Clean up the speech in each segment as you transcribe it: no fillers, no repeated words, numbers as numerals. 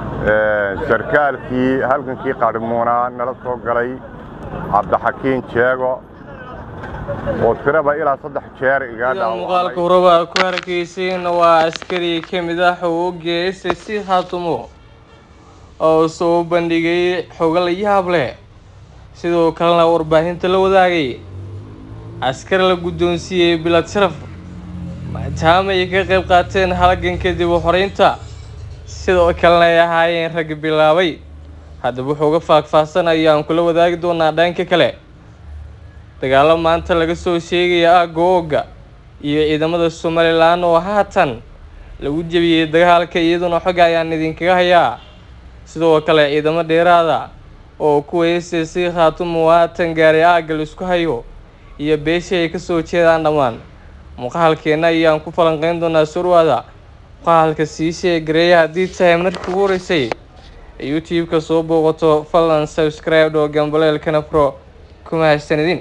sarkaalkii halkankii qarmuuna nala soo galay cabdixakiin jeego oo tiraba ilaa 3 jeer iga dhaawacay muuqaalka horeba ku harkeysiin waa askari kamid ah oo geesay si haatumo oo soo bandhigay xogo la yaab leh sidoo kalena warbaahinta la wadaagay askar la guddoonsiiyay bilad sharaf maadaama ay ka qayb qaateen halganka dib u xoreynta sidoo kalena ay ahaayeen rag bilaabay haddaba wuxuu faahfaahsanayaan kula wadaagi doonaa dhanka kale dagaalo maanta laga soo sheegaya Googa iyo ciidamada Somaliland oo haatan lagu jabiyay dagaalka iyaduna xog ayaan idinkaga hayaa sidoo kale ciidamo dheeraada oo ku weesay Khaatumo waatan gaaray aagal isku hayo iyo beesha ay ka soo jeedaan dhamaan muuqaalkeena ayaan ku falanqeyn doonaa surwada muuqaalka sii sheegay haddii tahay markii ugu horeysay YouTube-ka soo booqato fadlan subscribe oo gambaleelkana pro kuma sanadin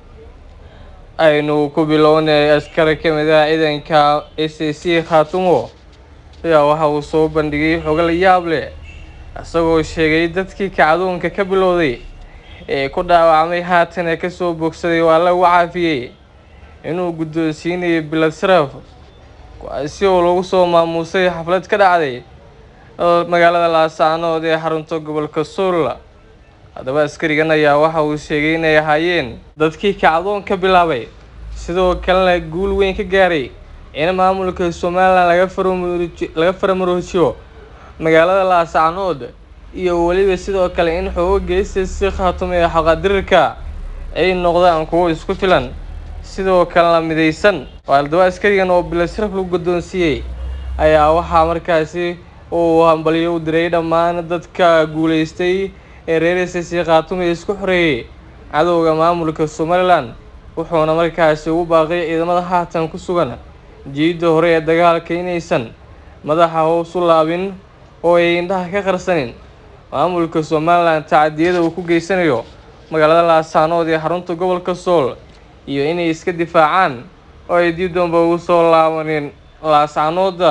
aynu ku bilownay askar kamid ah ciidanka SSC Khaatumo ayaa waxa uu soo bandhigay xog la yaab leh asagoo sheegay dadkii kacdoonka ka bilowday ee ku dhaawacmay haatan ka soo bogsaday waa la caafiyay inuu guddoonsiinay bilad sharaf kuwaasi oo lagu soo maamusay xaflad ka dhacday magaalada Laascaanood ee xarunta gobolka Sool haddaba askarigan ayaa waxa uu sheegay inay ahaayeen dadkii kacdoonka bilaabay sidoo kalena guul weyn ka gaaray in maamulka Somaliland laga faramarojiyo magaalada Laascaanood iyo waliba sidoo kale in xoog geysay si Khaatumo ee xaqadirka ay noqdaan kuwo isku filan sidoo kalena midaysan waaldo askarigan oo bilad sharaf lagu guddoonsiiyay ayaa waxa markaasi oo hambaliyo u diray dhammaan dadka guuleystay ee reer SSC Khaatumo isku xoreeyay cadowga maamulka Somaliland wuxuuna markaasi u baaqay ciidamada haatan ku sugan jiida hore ee dagaalka inaysan madaxa hoos u laabin oo ay indhaha ka qarsanin maamulka Somaliland tacadiyada uu ku geysanayo magaalada Laascaanood ee xarunta gobolka Sool iyo inay iska difaacaan oo ay dib dambe ugu soo laabanin Laascaanood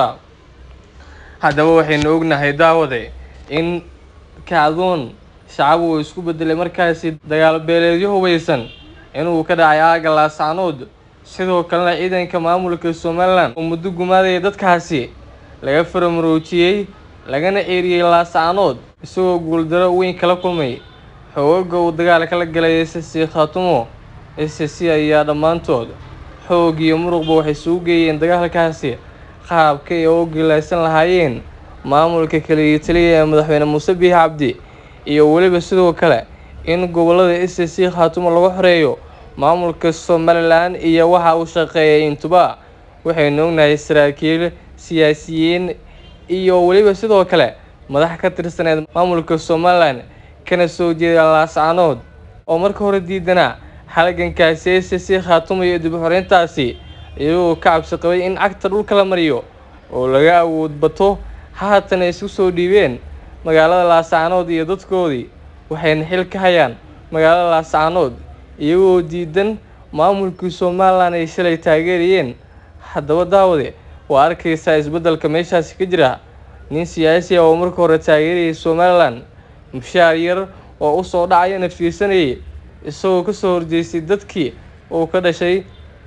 haddaba waxaynu ognahay daawade in kacdoon shacab uu isku bedelay markaasi dagaal beeleedyo hubeysan inuu ka dhacay aaga Laascaanood sidoo kalena ciidanka maamulka Somaliland oo muddo gumaaday dadkaasi laga faramaroojiyay lagana eeriyay Laascaanood isagoo guuldaro weyn kala kulmay xoogga uu dagaalka la galay SSC Khaatumo SSC ayaa dhamaantood xoog iyo muruqba waxay soo geeyeen dagaalkaasi qaabka ay u gilaysan lahaayeen maamulka kale taliya madaxweyne Muuse Biixi Cabdi iyo waliba sidoo kale in gobolada SSC Khaatumo lagu xoreeyo maamulka Somaliland iyo waxa uu shaqeeyay intuba waxaynu ognahay saraakiil siyaasiyiin iyo waliba sidoo kale madax ka tirsaneed maamulka Somaliland kana soo jeeda Laascaanood oo marka hore diidana halgankaasi SSC Khaatumo iyo dib u xoreyntaasi iyagoo ka cabsi qabay in cagta dhulka la mariyo oo laga awood bato haatan ay isku soo dhiibeen magaalada Laascaanood iyo dadkoodii waxayna xil ka hayaan magaalada Laascaanood iyagoo diidan maamulka Somaliland ay shalay taageerayeen haddaba daawade waa arkaysaa isbedelka meeshaasi ka jira nin siyaasi ah oo marka hore taageerayay Somaliland mushaar yar oo u soo dhacayna fiirsanayay isagoo ka soo horjeestay dadkii oo ka dhashay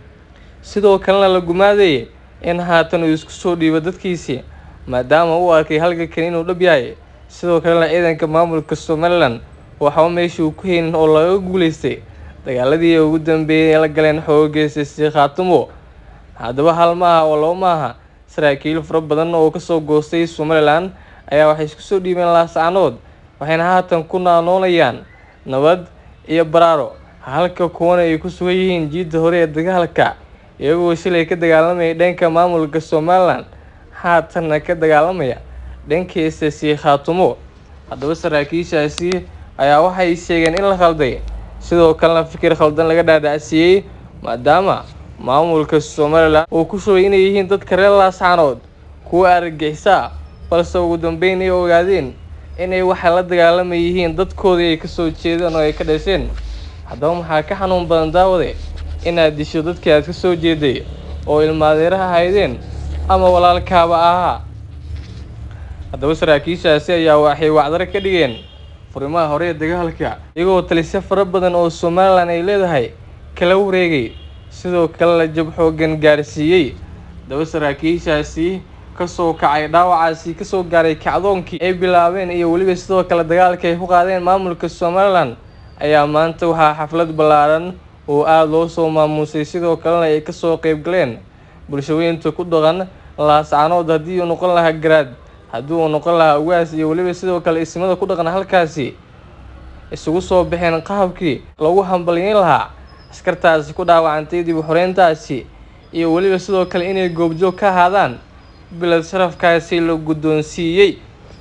sidoo kalena la gumaaday in haatan uu isku soo dhiibo dadkiisii maadaama uu arkay halgankan inuu dhab yahay sidoo kalena ciidanka maamulka Somaliland waxa meesha uu ku heen oo laga guuleystay dagaaladii ugu dambeeyay la galeen xoogga SSC Khaatumo haddaba hal maaha oo laba maaha saraakiil fara badan oo ka soo goostay Somaliland ayaa waxay isku soo dhiibeen Laascaanood waxayna haatan ku noolayaan nabad iyo baraaro halka kuwana ay ku sugan yihiin jiida hore ee dagaalka iyagoo shalay ka dagaalamay dhanka maamulka Somaliland haatan ka dagaalamaya dhanka SSC Khaatumo haddaba saraakiishaasi ayaa waxay sheegeen in la khalday sidoo kalena fikir khaldan laga dhaadhacsiiyay maadaama maamulka Somaliland uu ku soo inay yihiin dadka reer Laascaanood kuwa argagixisa balse ugu dambeyn ay ogaadeen inay waxa la dagaalamay yihiin dadkoodii ay ka soo jeedaan oo ay ka dhasheen haddaba maxaa ka xanuun badan daawade inaad disho dadkii aad ka soo jeeday oo ilmaadeeraha haydeen ama walaalkaaba ahaa haddaba saraakiishaasi ayaa waxay wacdaro ka dhigeen furimaha hore ee dagaalka iyagoo talisyo fara badan oo Somaliland ay leedahay kala wareegay sidoo kale la jab xoogan gaarsiiyay. haddaba saraakiishaasi kasoo kacay dhaawacaasi kasoo gaaray kacdoonkii ay bilaabeen iyo weliba sidoo kale dagaalka ay ku qaadeen maamulka Somaliland ayaa maanta waxaa xaflad ballaaran oo aad loo soo maamusay sidoo kalena ay kasoo qayb galeen bulshooyinka ku dhaqan Laascaanood haddii uu noqon lahaa garaad haddii uu noqon lahaa ugaas iyo weliba sidoo kale ismada ku dhaqan halkaasi isugu soo baxeen qaabkii lagu hambalyeyn lahaa askartaasi ku dhaawacantay dib u xoreyntaasi iyo weliba sidoo kale inay goobjoog ka ahaadaan bilad sharafkaasi la guddoonsiiyey.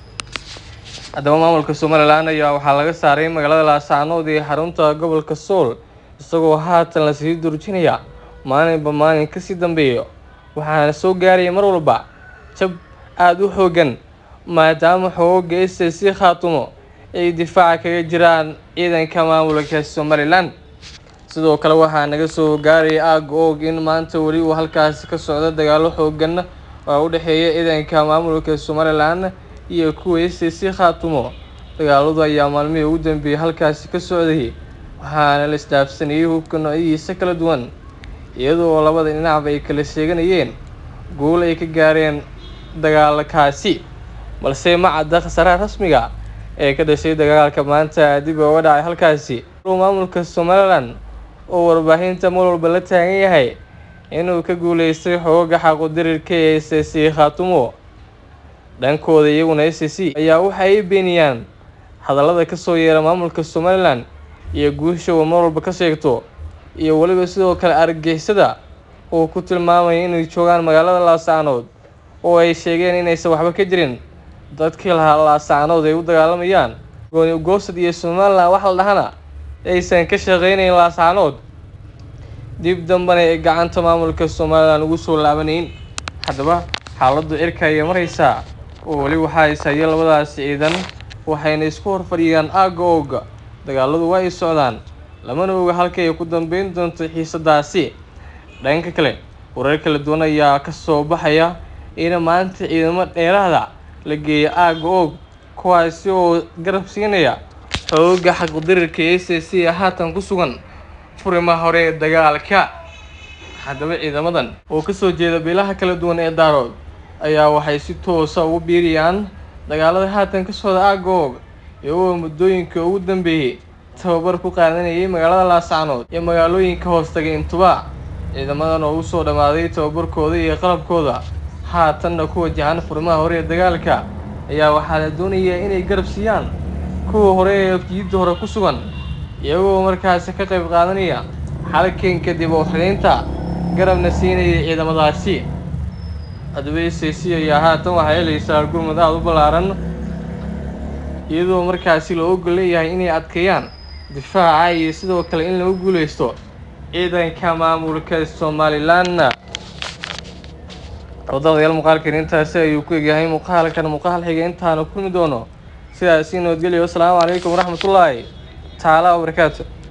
haddaba maamulka Somaliland ayaa waxaa laga saaray magaalada Laascaanood ee xarunta gobolka Sool isagoo haatan la sii durjinaya maalinba maalin kasii dambeeyo waxaana soo gaaray mar walba jab aad u xoogan maadaama xoogga SSC Khaatumo ay difaaca kaga jiraan ciidanka maamulka Somaliland. sidoo kale waxaa naga soo gaaray aag in maanta wali uu halkaas ka socdo dagaalo xoogan oo u dhaxeeya ciidanka maamulka Somaliland iyo kuwa SSC Khaatumo. dagaaladu ayaa maalmihii ugu dambeeyay halkaas ka socday waxaana la isdhaafsanayay hubka noocyadiisa kala duwan iyadoo labada dhinacba ay kala sheeganayeen guul ay ka gaareen dagaalkaasi balse ma cadda khasaaraha rasmiga ee ka dhashay dagaalka maanta dib uga dhacay halkaasi. maamulka Somaliland oo warbaahinta mar walba la taagan yahay inuu ka guuleystay xoogga xaq-u-dirirka ee SSC Khaatumo dhankooda iyaguna SSC ayaa waxay beeniyaan hadallada ka soo yeera maamulka Somaliland iyo guusha uu mar walba ka sheegto iyo waliba sidoo kale argagixisada oo ku tilmaamay inay joogaan magaalada Laascaanood oo ay sheegeen inaysan waxba ka jirin dadkii lahaa Laascaanood ay u dagaalamayaan gooni goosad iyo Somaliland wax la dhahana aysan ka shaqeynayn Laascaanood dib dambana ay gacanta maamulka Somaliland ugu soo laabanayn. haddaba xaaladdu cirka ay maraysaa oo wali waxa ay sayay labadaas ciidan waxayna isku horfadhiyaan aagga dagaaladu way socdaan lamana oga halka ay ku dambeyn doonto xiisadaasi. dhanka kale warar kala duwan ayaa ka soo baxaya in maanta ciidamo dheeraada la geeyo aagga kuwaasi oo garab siinaya xoogga xaq-u-dirirka SSC haatan ku sugan furimaha hore ee dagaalka. haddaba ciidamadan oo ka soo jeeda beelaha kala duwan ee Daarood ayaa waxay si toos ah ugu biiriyaan dagaalada haatan ka socda aagga iyagoo muddooyinka ugu dambeeyay tababar ku qaadanayay magaalada Laascaanood iyo magaalooyinka hoostaga intuba. ciidamadan oo u soo dhamaaday tababarkooda iyo qalabkooda haatanna ku wajahan furimaha hore ee dagaalka ayaa waxaa la doonayaa inay garab siiyaan kuwa hore ee jiidda hore ku sugan iyagoo markaasi ka qayb qaadanaya xalkeenka dib u xoreynta garabna siinaya ciidamadaasi. haddaba SSC ayaa haatan waxay helaysaa gurmad aad u ballaaran iyadoo markaasi loo ogol leeyahay inay adkeeyaan difaaca iyo sidoo kale in lagu guuleysto ciidanka maamulka Somaliland. wadaadayaal muuqaalkan intaasi ayuu ku egyahay muuqaal xiga intaanu kulmi doono sidaasi nabadgelyo. assalaamu calaykum waraxmatullaahi taala wabarakaatu.